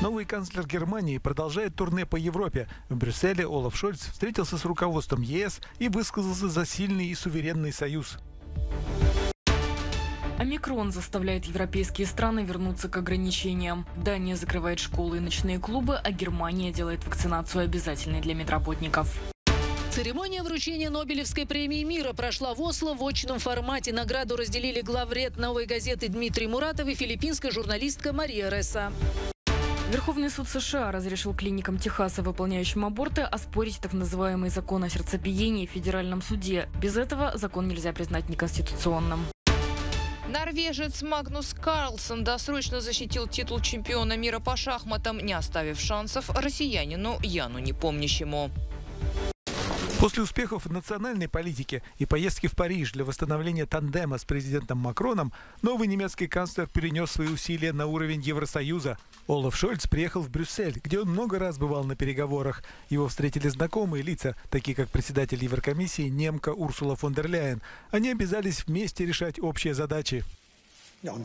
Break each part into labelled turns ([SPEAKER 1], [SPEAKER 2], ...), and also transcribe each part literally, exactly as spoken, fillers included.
[SPEAKER 1] Новый канцлер Германии продолжает турне по Европе. В Брюсселе Олаф Шольц встретился с руководством Е С и высказался за сильный и суверенный союз.
[SPEAKER 2] Омикрон заставляет европейские страны вернуться к ограничениям. Дания закрывает школы и ночные клубы, а Германия делает вакцинацию обязательной для медработников.
[SPEAKER 3] Церемония вручения Нобелевской премии мира прошла в Осло в очном формате. Награду разделили главред «Новой газеты» Дмитрий Муратов и филиппинская журналистка Мария Реса.
[SPEAKER 2] Верховный суд С Ш А разрешил клиникам Техаса, выполняющим аборты, оспорить так называемый закон о сердцебиении в федеральном суде. Без этого закон нельзя признать неконституционным.
[SPEAKER 4] Норвежец Магнус Карлсон досрочно защитил титул чемпиона мира по шахматам, не оставив шансов россиянину Яну Непомнящему.
[SPEAKER 1] После успехов в национальной политике и поездки в Париж для восстановления тандема с президентом Макроном, новый немецкий канцлер перенес свои усилия на уровень Евросоюза. Олаф Шольц приехал в Брюссель, где он много раз бывал на переговорах. Его встретили знакомые лица, такие как председатель Еврокомиссии немка Урсула фон дер Ляйен. Они обязались вместе решать общие задачи. Мы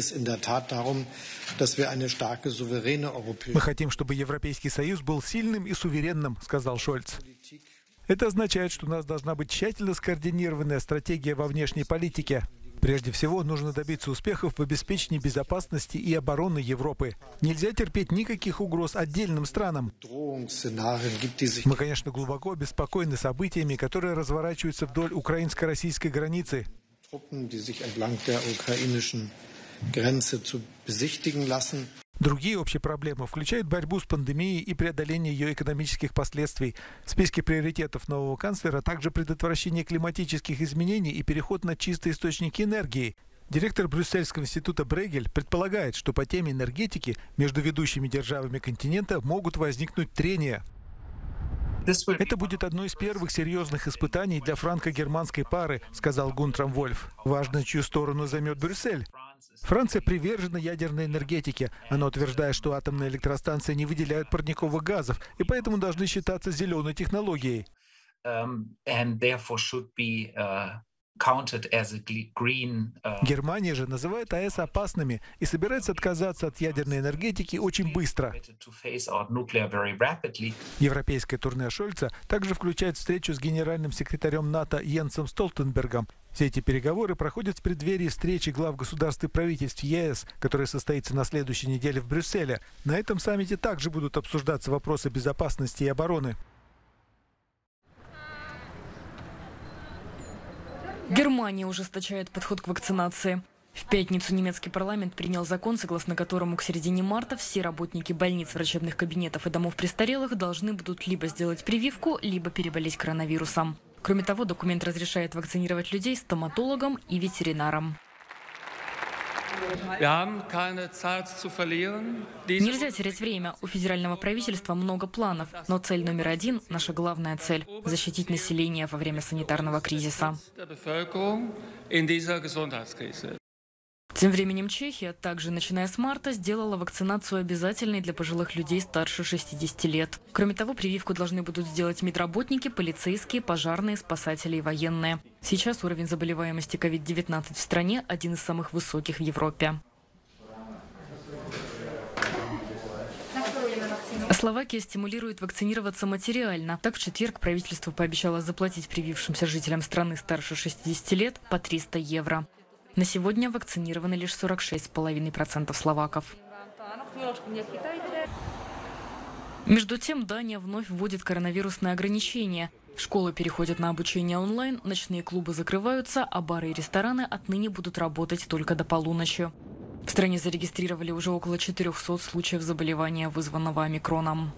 [SPEAKER 1] хотим, чтобы Европейский Союз был сильным и суверенным, сказал Шольц. Это означает, что у нас должна быть тщательно скоординированная стратегия во внешней политике. Прежде всего, нужно добиться успехов в обеспечении безопасности и обороны Европы. Нельзя терпеть никаких угроз отдельным странам. Мы, конечно, глубоко обеспокоены событиями, которые разворачиваются вдоль украинско-российской границы. Другие общие проблемы включают борьбу с пандемией и преодоление ее экономических последствий. В списке приоритетов нового канцлера также предотвращение климатических изменений и переход на чистые источники энергии. Директор Брюссельского института Брегель предполагает, что по теме энергетики между ведущими державами континента могут возникнуть трения. Это будет одно из первых серьезных испытаний для франко-германской пары, сказал Гунтрам Вольф. Важно, чью сторону займет Брюссель. Франция привержена ядерной энергетике. Она утверждает, что атомные электростанции не выделяют парниковых газов и поэтому должны считаться зеленой технологией. Германия же называет А Э С опасными и собирается отказаться от ядерной энергетики очень быстро. Европейское турне Шольца также включает встречу с генеральным секретарем НАТО Йенсом Столтенбергом. Все эти переговоры проходят в преддверии встречи глав государств и правительств Е С, которая состоится на следующей неделе в Брюсселе. На этом саммите также будут обсуждаться вопросы безопасности и обороны.
[SPEAKER 2] Германия ужесточает подход к вакцинации. В пятницу немецкий парламент принял закон, согласно которому к середине марта все работники больниц, врачебных кабинетов и домов престарелых должны будут либо сделать прививку, либо переболеть коронавирусом. Кроме того, документ разрешает вакцинировать людей стоматологам и ветеринарам. Нельзя терять время. У федерального правительства много планов, но цель номер один, наша главная цель – защитить население во время санитарного кризиса. Тем временем Чехия, также начиная с марта, сделала вакцинацию обязательной для пожилых людей старше шестидесяти лет. Кроме того, прививку должны будут сделать медработники, полицейские, пожарные, спасатели и военные. Сейчас уровень заболеваемости ковид девятнадцать в стране один из самых высоких в Европе. Словакия стимулирует вакцинироваться материально. Так, в четверг правительство пообещало заплатить привившимся жителям страны старше шестидесяти лет по триста евро. На сегодня вакцинированы лишь сорок шесть целых пять десятых процента словаков. Между тем, Дания вновь вводит коронавирусные ограничения. Школы переходят на обучение онлайн, ночные клубы закрываются, а бары и рестораны отныне будут работать только до полуночи. В стране зарегистрировали уже около четырёхсот случаев заболевания, вызванного омикроном.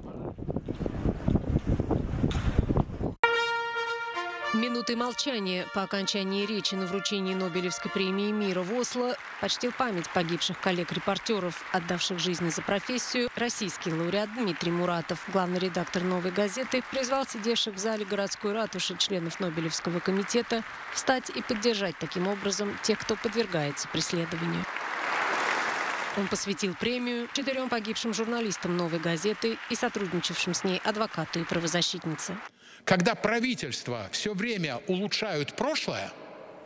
[SPEAKER 3] Минуты молчания по окончании речи на вручении Нобелевской премии мира в Осло почтил память погибших коллег-репортеров, отдавших жизни за профессию. Российский лауреат Дмитрий Муратов, главный редактор «Новой газеты», призвал сидевших в зале городской ратуши членов Нобелевского комитета встать и поддержать таким образом тех, кто подвергается преследованию. Он посвятил премию четырем погибшим журналистам «Новой газеты» и сотрудничавшим с ней адвокату и правозащитнице.
[SPEAKER 5] Когда правительства все время улучшают прошлое,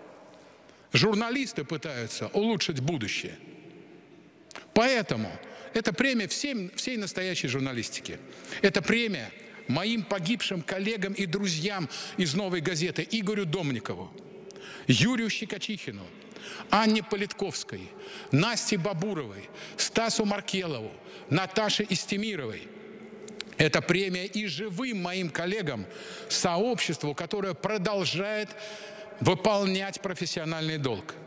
[SPEAKER 5] журналисты пытаются улучшить будущее. Поэтому Это премия всем, всей настоящей журналистики. Это премия моим погибшим коллегам и друзьям из «Новой газеты» Игорю Домникову, Юрию Щекочихину, Анне Политковской, Насте Бабуровой, Стасу Маркелову, Наташе Истемировой. Это премия и живым моим коллегам, сообществу, которое продолжает выполнять профессиональный долг.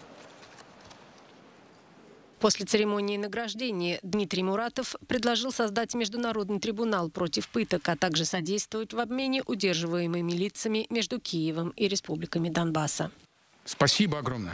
[SPEAKER 3] После церемонии награждения Дмитрий Муратов предложил создать международный трибунал против пыток, а также содействовать в обмене удерживаемыми лицами между Киевом и республиками Донбасса.
[SPEAKER 5] Спасибо огромное.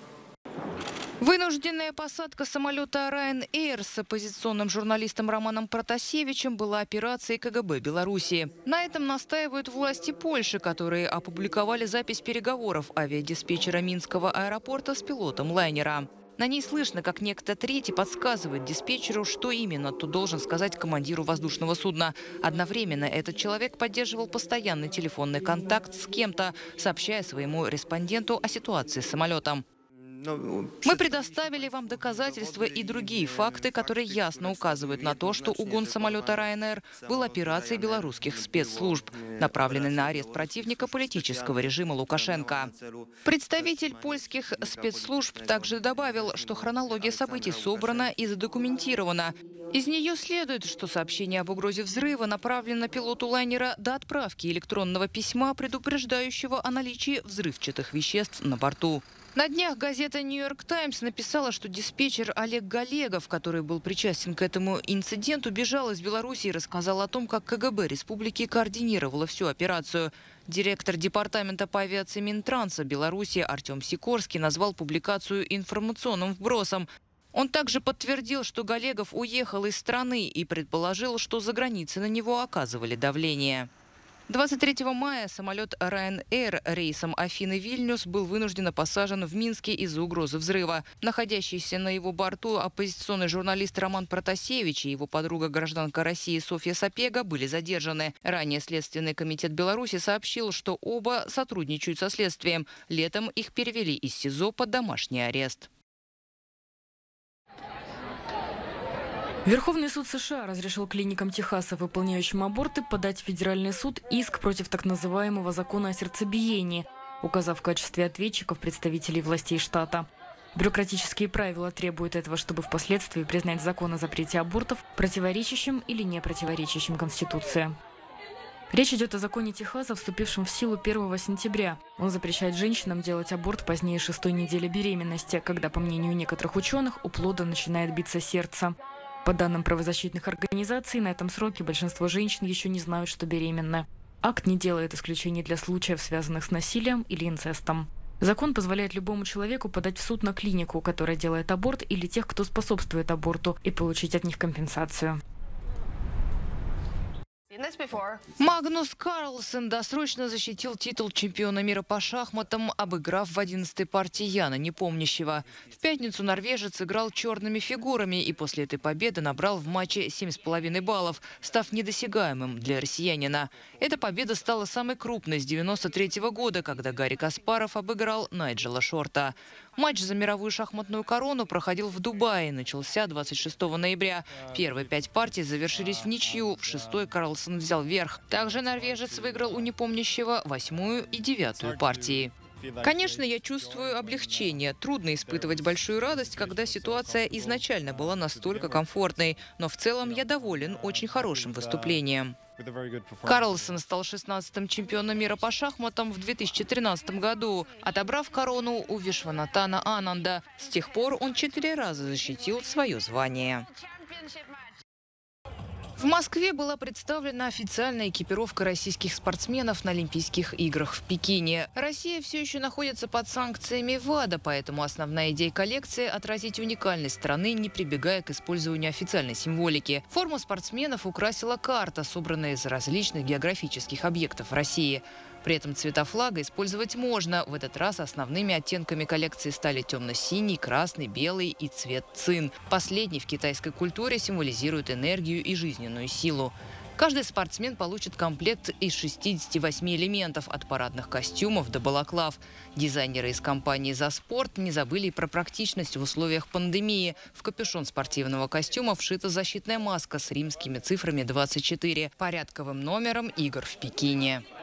[SPEAKER 4] Вынужденная посадка самолета Ryanair с оппозиционным журналистом Романом Протасевичем была операцией ка гэ бэ Белоруссии. На этом настаивают власти Польши, которые опубликовали запись переговоров авиадиспетчера Минского аэропорта с пилотом лайнера. На ней слышно, как некто третий подсказывает диспетчеру, что именно тот должен сказать командиру воздушного судна. Одновременно этот человек поддерживал постоянный телефонный контакт с кем-то, сообщая своему респонденту о ситуации с самолетом. Мы предоставили вам доказательства и другие факты, которые ясно указывают на то, что угон самолета Ryanair был операцией белорусских спецслужб, направленной на арест противника политического режима Лукашенко. Представитель польских спецслужб также добавил, что хронология событий собрана и задокументирована. Из нее следует, что сообщение об угрозе взрыва направлено пилоту лайнера до отправки электронного письма, предупреждающего о наличии взрывчатых веществ на борту. На днях газета «Нью-Йорк Таймс» написала, что диспетчер Олег Галегов, который был причастен к этому инциденту, бежал из Беларуси и рассказал о том, как ка гэ бэ республики координировала всю операцию. Директор департамента по авиации Минтранса Беларуси Артем Сикорский назвал публикацию информационным вбросом. Он также подтвердил, что Галегов уехал из страны и предположил, что за границей на него оказывали давление. двадцать третьего мая самолет Ryanair рейсом Афины-Вильнюс был вынужденно посажен в Минске из-за угрозы взрыва. Находящийся на его борту оппозиционный журналист Роман Протасевич и его подруга гражданка России Софья Сапега были задержаны. Ранее Следственный комитет Беларуси сообщил, что оба сотрудничают со следствием. Летом их перевели из СИЗО под домашний арест.
[SPEAKER 2] Верховный суд США разрешил клиникам Техаса, выполняющим аборты, подать в федеральный суд иск против так называемого закона о сердцебиении, указав в качестве ответчиков представителей властей штата. Бюрократические правила требуют этого, чтобы впоследствии признать закон о запрете абортов противоречащим или не противоречащим Конституции. Речь идет о законе Техаса, вступившем в силу первого сентября. Он запрещает женщинам делать аборт позднее шестой недели беременности, когда, по мнению некоторых ученых, у плода начинает биться сердце. По данным правозащитных организаций, на этом сроке большинство женщин еще не знают, что беременны. Акт не делает исключений для случаев, связанных с насилием или инцестом. Закон позволяет любому человеку подать в суд на клинику, которая делает аборт, или тех, кто способствует аборту, и получить от них компенсацию.
[SPEAKER 4] Магнус Карлсен досрочно защитил титул чемпиона мира по шахматам, обыграв в одиннадцатой партии Яна Непомнящего. В пятницу норвежец играл черными фигурами и после этой победы набрал в матче семь с половиной баллов, став недосягаемым для россиянина. Эта победа стала самой крупной с девяносто третьего года, когда Гарри Каспаров обыграл Найджела Шорта. Матч за мировую шахматную корону проходил в Дубае, начался двадцать шестого ноября. Первые пять партий завершились в ничью, в шестой Карлсон взял верх. Также норвежец выиграл у Непомнящего восьмую и девятую партии. Конечно, я чувствую облегчение. Трудно испытывать большую радость, когда ситуация изначально была настолько комфортной. Но в целом я доволен очень хорошим выступлением. Карлсон стал шестнадцатым чемпионом мира по шахматам в две тысячи тринадцатом году, отобрав корону у Вишванатана Ананда. С тех пор он четыре раза защитил свое звание. В Москве была представлена официальная экипировка российских спортсменов на Олимпийских играх в Пекине. Россия все еще находится под санкциями ВАДА, поэтому основная идея коллекции – отразить уникальность страны, не прибегая к использованию официальной символики. Форму спортсменов украсила карта, собранная из различных географических объектов России. При этом цвета флага использовать можно. В этот раз основными оттенками коллекции стали темно-синий, красный, белый и цвет цин. Последний в китайской культуре символизирует энергию и жизненную силу. Каждый спортсмен получит комплект из шестидесяти восьми элементов, от парадных костюмов до балаклав. Дизайнеры из компании «За спорт» не забыли и про практичность в условиях пандемии. В капюшон спортивного костюма вшита защитная маска с римскими цифрами двадцать четыре, порядковым номером игр в Пекине.